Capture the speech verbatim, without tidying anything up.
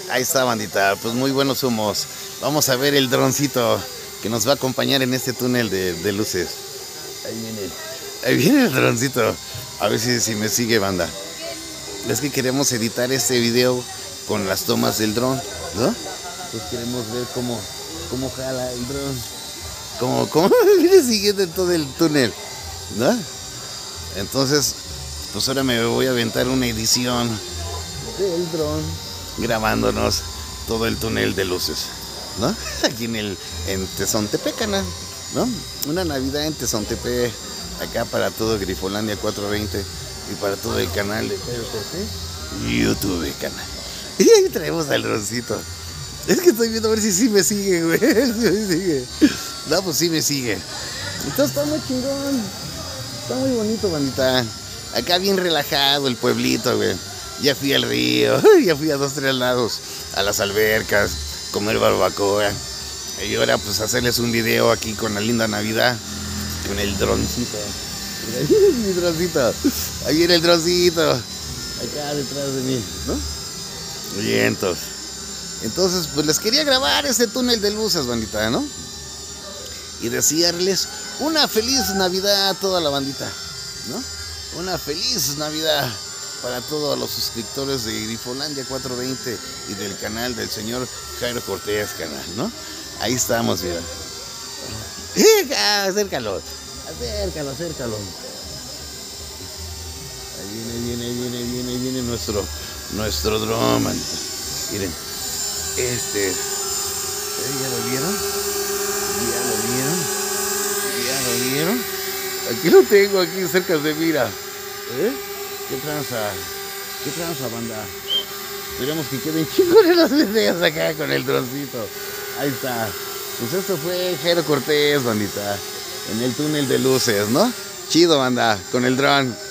Ahí está, bandita, pues muy buenos humos. Vamos a ver el droncito que nos va a acompañar en este túnel de, de luces. Ahí viene. Ahí viene el droncito. A ver si, si me sigue, banda. Es que queremos editar este video con las tomas del dron, ¿no? Pues queremos ver cómo, cómo jala el dron. Cómo, cómo viene siguiendo en todo el túnel, ¿no? Entonces, pues ahora me voy a aventar una edición del dron grabándonos todo el túnel de luces, ¿no? Aquí en el en Tezontepecana, ¿no? Una Navidad en Tezontepec, acá para todo Grifolandia cuatrocientos veinte y para todo el canal de P R T C, YouTube canal. Y ahí traemos al droncito. Es que estoy viendo a ver si sí me sigue, güey. Si me sigue. No, pues sí me sigue. Entonces está muy chingón. Está muy bonito, bandita. Acá bien relajado el pueblito, güey. Ya fui al río, ya fui a dos, tres lados, a las albercas, comer barbacoa. Y ahora pues hacerles un video aquí con la linda Navidad, con el droncito. Mira, ahí viene mi droncito. Ahí viene el droncito. Acá detrás de mí, ¿no? Vientos. Entonces, pues les quería grabar este túnel de luces, bandita, ¿no? Y desearles una feliz Navidad a toda la bandita, ¿no? Una feliz Navidad para todos los suscriptores de Grifolandia cuatrocientos veinte y del canal del señor Jairo Cortés canal, ¿no? Ahí estamos, mira. Acércalo, acércalo, acércalo. Ahí viene, viene, viene, viene, viene nuestro, nuestro dron, man. Miren, este, ¿ya lo vieron? ¿Ya lo vieron? ¿Ya lo vieron? Aquí lo tengo, aquí cerca de mira. ¿Eh? ¿Qué tranza? ¿Qué tranza, banda? Esperemos que queden chingones los videos acá con el droncito. Ahí está. Pues esto fue Jairo Cortés, bandita. En el túnel de luces, ¿no? Chido, banda, con el dron.